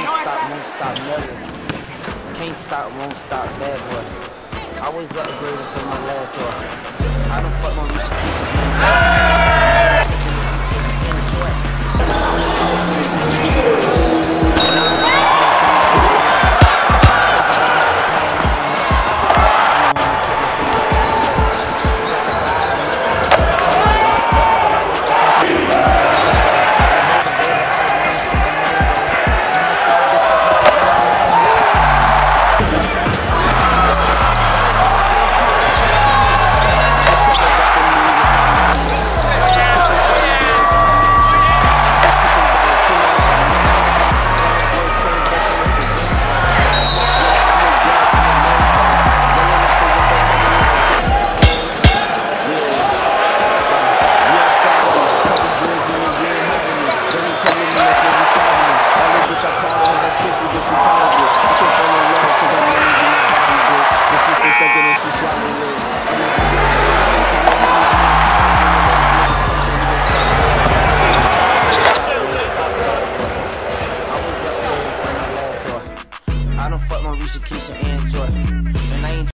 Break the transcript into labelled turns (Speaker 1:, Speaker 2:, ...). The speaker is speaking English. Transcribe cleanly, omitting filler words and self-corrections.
Speaker 1: Can't stop, won't stop, never. Can't stop, won't stop, bad boy. Always upgrading from my last one. I don't fuck my I don't fuck my Risha, Keisha, and Joy. And I ain't